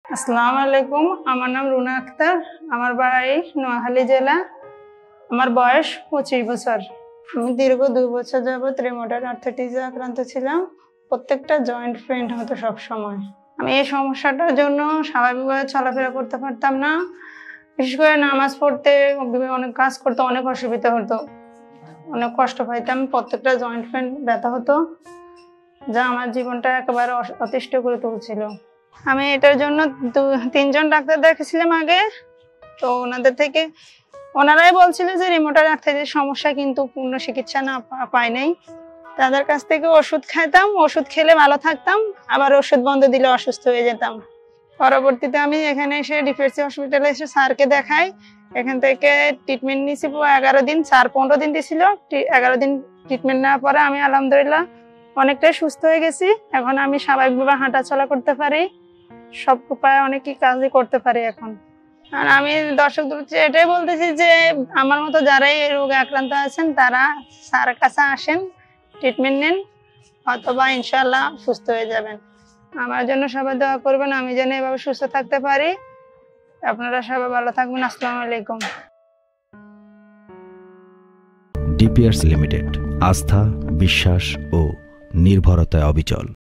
আসসালামু আলাইকুম, আমার নাম রুনা আক্তার। আমার বাড়ি নোয়াখালী জেলা। আমার বয়স 25 বছর। আমি দীর্ঘ 2 বছর যাবৎ রিউমাটয়েড আর্থ্রাইটিসে আক্রান্ত ছিলাম। প্রত্যেকটা জয়েন্ট পেইন হতো সব সময়। আমি এই সমস্যাটার জন্য স্বাভাবিকভাবে চলাফেরা করতে পারতাম না। বিশেষ করে নামাজ পড়তে, অনেক কাজ করতে অনেক অসুবিধা হতো, অনেক কষ্ট পাইতাম। প্রত্যেকটা জয়েন্ট পেইন ব্যথা হতো, যা আমার জীবনটা একেবারে অতিষ্ঠ করে তুলছিল। আমি এটার জন্য 3জন ডাক্তার দেখেছিলাম আগে। তো ওনারাই বলছিল যে রিউমাটয়েড আর্থ্রাইটিস সমস্যা, কিন্তু পূর্ণ চিকিৎসা না পাই নাই। তাদের কাছ থেকে ওষুধ খাইতাম, ওষুধ খেলে ভালো থাকতাম, আবার ওষুধ বন্ধ দিলে অসুস্থ হয়ে যেতাম। পরবর্তীতে আমি এখানে এসে ডিফেন্সি হসপিটালে এসে স্যারকে দেখাই। এখান থেকে ট্রিটমেন্ট নিয়েছি 11 দিন। স্যার 15 দিন দিয়েছিল। 11 দিন ট্রিটমেন্ট নেওয়ার পরে আমি আলহামদুলিল্লাহ অনেকটাই সুস্থ হয়ে গেছি। এখন আমি স্বাভাবিকভাবে হাঁটাচলা করতে পারি, সব উপায়ে অনেকই কাজই করতে পারি এখন। আর আমি দর্শকদের এটাই বলতেছি যে আমার মতো যারাই এই রোগে আক্রান্ত আছেন তারা স্যারের কাছে আসেন, ট্রিটমেন্ট নেন, অথবা ইনশাল্লাহ সুস্থ হয়ে যাবেন। আমার জন্য সবাই দোয়া করবেন, আমি যেন এভাবে সুস্থ থাকতে পারি। আপনারা সবাই ভালো থাকবেন। আসসালামু আলাইকুম। ডিপিআরস লিমিটেড, আস্থা, বিশ্বাস ও নির্ভরতায় অবিচল।